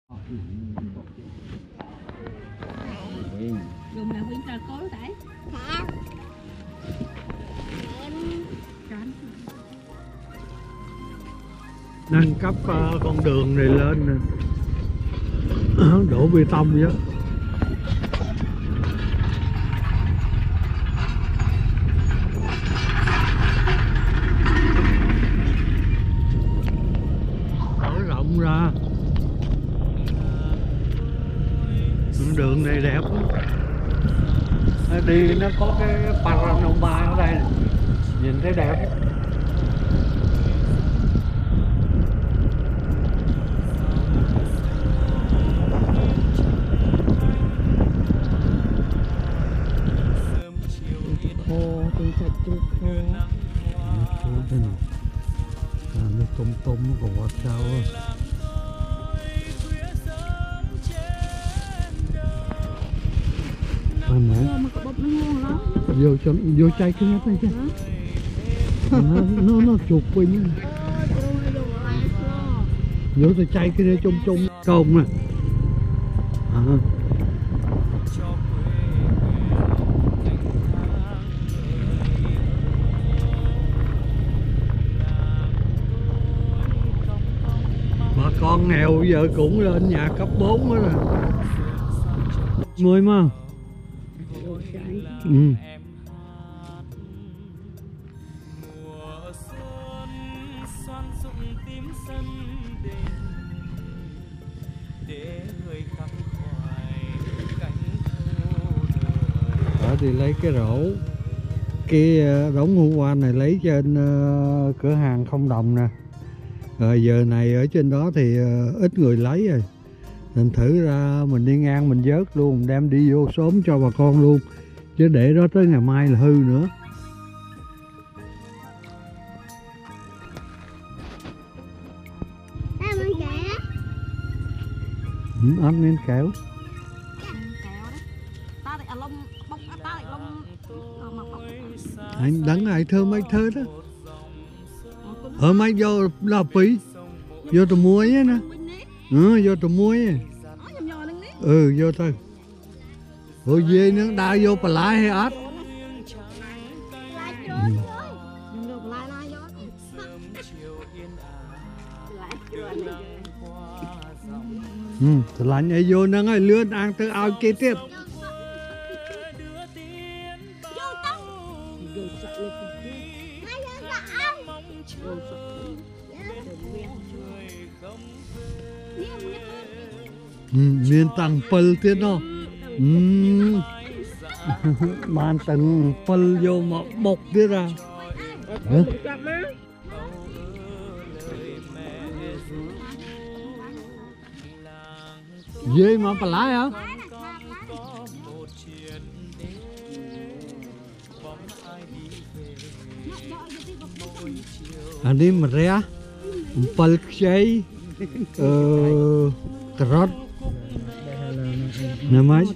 Dùng là viên trà cố đấy. Nâng cấp con đường này lên nè. Đổ bê tông vậy. Mở rộng ra. Đường này đẹp lắm. Đi nó có cái panorama ở đây này. Nhìn thấy đẹp. Khô, tôi sạch tôi khô. Nó tôm nó còn quạt sao á. Mà có bột nó ngon lắm. Vô chai cái nhát này chứ. Nó chuột quỳnh. Vô tôi chay cái đây chung công nè. Bà con nghèo giờ cũng lên nhà cấp 4 đó nè. 10 mà. Ừ. Đó thì lấy cái rổ, cái đống hoa quan này lấy trên cửa hàng không đồng nè. Rồi giờ này ở trên đó thì ít người lấy rồi. Thành thử ra mình đi ngang mình vớt luôn, đem đi vô xóm cho bà con luôn. Chứ để đó tới ngày mai là hư nữa. Anh nên kéo. Anh đắng ai thơ mấy thơ đó. Ở mấy vô là phí. Vô tụi muối á nè. Vô tụi muối á. Vô thôi. Ôi dê nó đa vô bà lái hay át. Lạnh ấy vô nó ngay lươn ăn từ ao kia tiếp. Miền tầng pal tiết đó. Bàn tầng pal vô mà bọc tiết ra. Dê mà bà lái hả? Ini meriah, pal chay, carrot. Namanya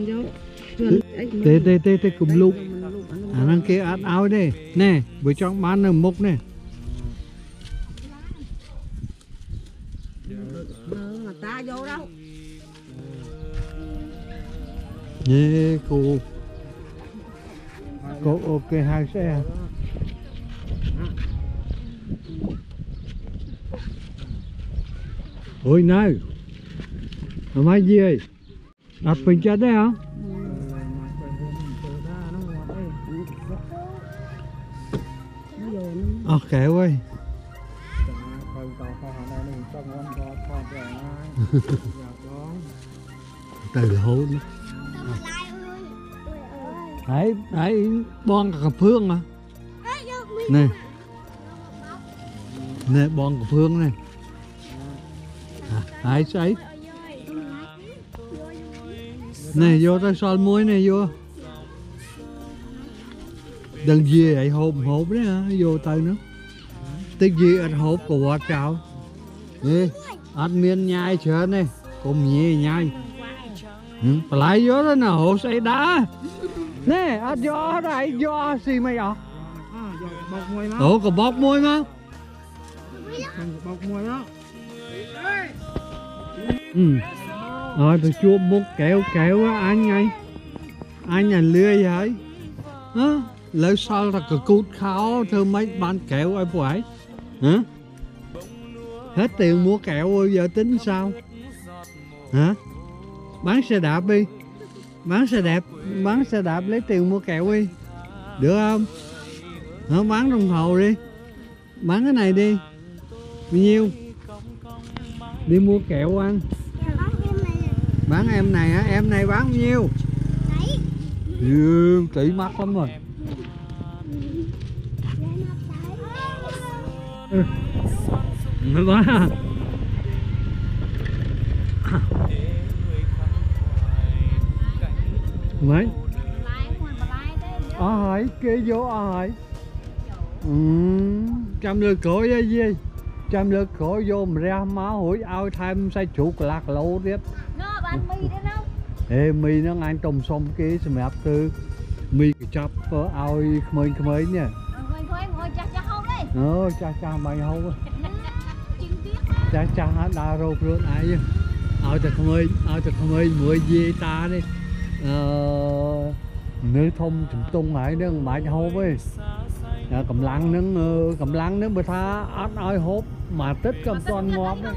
tê cùng lục. Năng kia át áo đây nè, buổi trong bán ở mốc nè. Ta vô đâu. Nè cô ok 2 xe. Ôi này, máy gì vậy? Đặt bình chất đấy hả? Kéo ơi. Từ hố nữa. Hãy bon cà phương mà. Nè. Nè bon cà phương này. Hãy sấy. Nè vô ta sol muối này vô. Đừng gì vậy hộp đấy hả? Vô tay nữa. Tích gì ăn hộp của vợ cháu. Nè, ăn miên nhai chờ này. Cùng nhẹ nhai. Lại vô đó nè, hộ xây đá. Nè, ăn vô đây, vô xì mày ạ. Ủa, có bọc môi mà. Bọc môi đó. Ừ. Tôi chua một kẹo kẹo á anh nhà lưa vậy hả lấy sao là cái cút khao thưa mấy bán kẹo ai phải hả hết tiền mua kẹo giờ tính sao hả bán xe đạp đi bán xe đạp lấy tiền mua kẹo đi được không hả bán đồng hồ đi bán cái này đi bao nhiêu đi mua kẹo ăn bán em này hả em này bán bao nhiêu tỷ mắc lắm rồi mới bán à mấy hỏi kê vô hỏi trăm lượt cổ với gì trăm lượt cổ vô mà ra máu hủi ao tham say chuột lạc lộ tiếp ê mi nó ngang trong sông kia xem mẹ tư mi cái chắp ao khơi nha cha mày không cha đa rô luôn ai chứ ao cho khơi mười gì ta đi nữ thông chụp tung lại nó mãi hô ấy cầm lăng nó bữa tha át ai hốt mà tích cầm con ngon đấy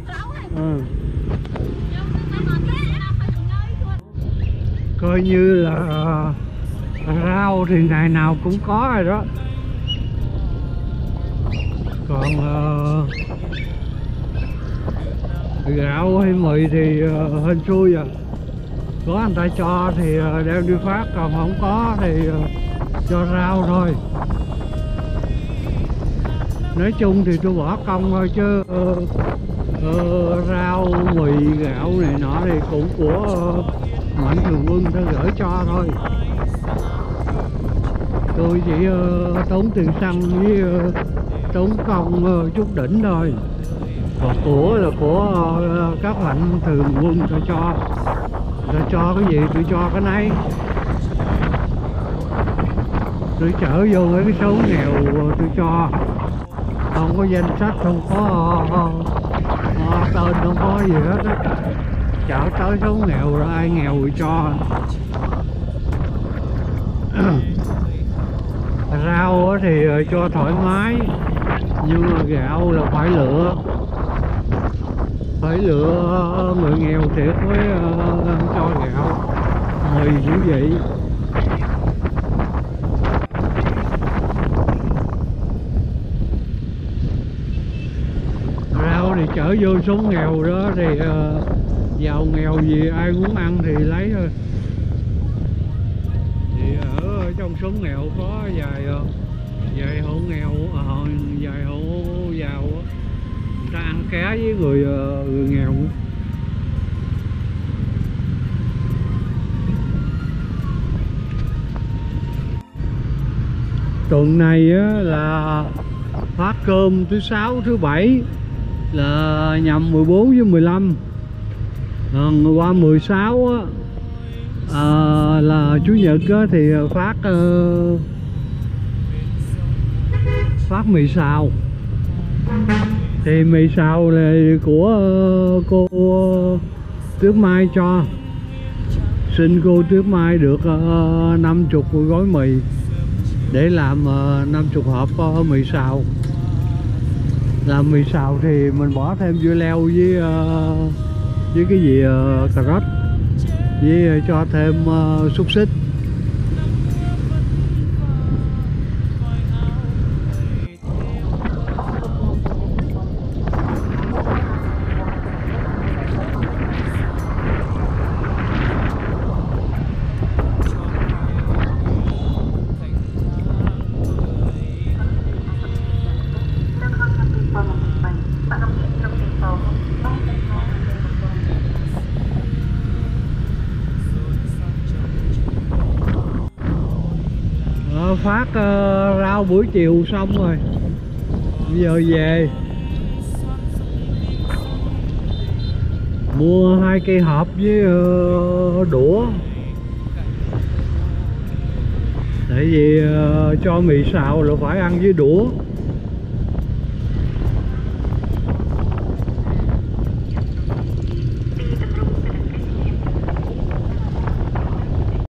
coi như là rau thì ngày nào cũng có rồi đó còn gạo hay mì thì hên xui à có anh ta cho thì đem đi phát còn không có thì cho rau thôi nói chung thì tôi bỏ công thôi chứ rau mì gạo này nọ thì cũng của Mạnh Thường Quân ta gửi cho thôi tôi chỉ tốn tiền xăng với tốn công chút đỉnh thôi còn của là của các Mạnh Thường Quân ta cho cái gì tôi cho cái này tôi chở vô mấy cái số nghèo tôi cho không có danh sách không có tên không có gì hết á chở tới số nghèo rồi ai nghèo thì cho rau thì cho thoải mái nhưng mà gạo là phải lựa người nghèo thiệt mới cho gạo mì cũng vậy rau thì chở vô số nghèo đó thì giàu nghèo gì ai muốn ăn thì lấy thôi thì ở trong số nghèo có vài hộ nghèo vài hộ giàu người ta ăn ké với người nghèo tuần này á, là phát cơm thứ 6 thứ 7 là nhằm 14 với 15 qua 16 á, là chủ nhật á, thì phát mì xào thì mì xào là của cô Tuyết Mai cho xin cô Tuyết Mai được 50 gói mì để làm 50 hộp mì xào. Làm mì xào thì mình bỏ thêm dưa leo với cái gì cà rốt với cho thêm xúc xích. Phát rau buổi chiều xong rồi, bây giờ về mua 2 cây hộp với đũa, tại vì cho mì xào là phải ăn với đũa.